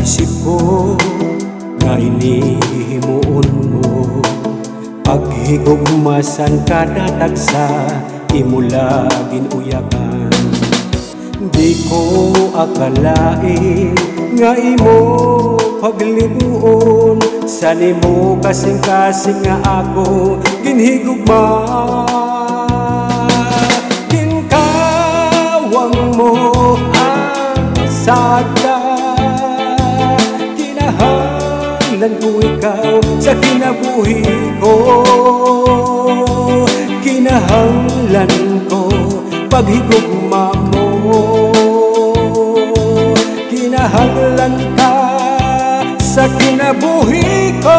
isip ko nga inihimuon mo, paghigugmasan kada tagsa imula ginuyakan. Di ko akalain nga imo paglibuon, sa nimo kasing-kasing nga ako ginhigugma. Ginkawang mo ang sada, kinahanglan ko ikaw sa kinabuhi ko. Kinahanglan ko paghigugma mo, kinahanglan ka sa kinabuhi ko.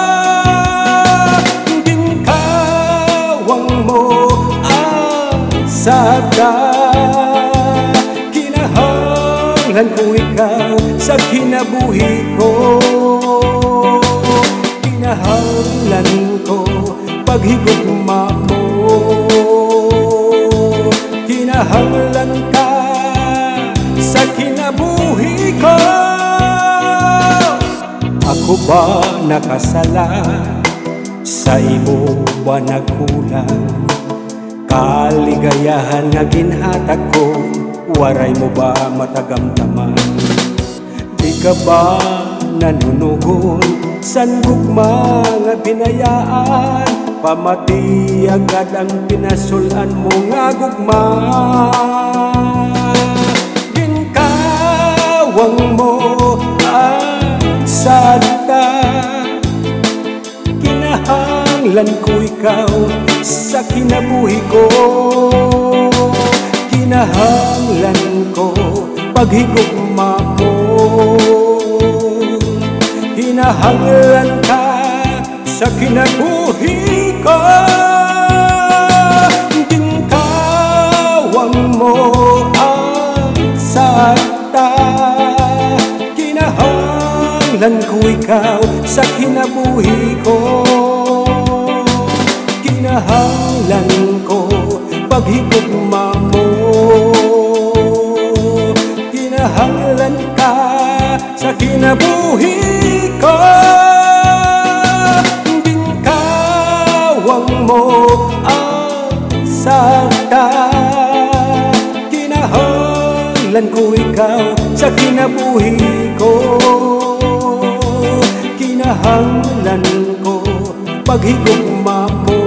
Ginkawang mo ang sada, kinahanglan ko ikaw sa kinabuhi ko. Kinahanglan ko paghigugma mo, kinahanglan ka sa kinabuhi ko. Ako ba nakasala, sa imo ba nagkulang? Kaligayahan nga ginhatag ko, waray mo ba matagamdaman? Di ka ba nanunugon san gugma nga binayaan? Pamati agad ang pinasulan mo nga gugma. Ginkawang mo ang sada, kinahanglan ko ikaw sa kinabuhi ko. Kinahanglan ko paghigugma mo, kinahanglan ka sa kinabuhi ko. Ginkawang mo ang sada, kinahanglan ko ikaw sa kinabuhi ko. Kinahanglan ko paghigugma mo, kinahanglan ka sa kinabuhi ko. Ginkawang mo ang sada, kinahanglan ko ikaw sa kinabuhi ko. Kinahanglan ko paghigugma mo,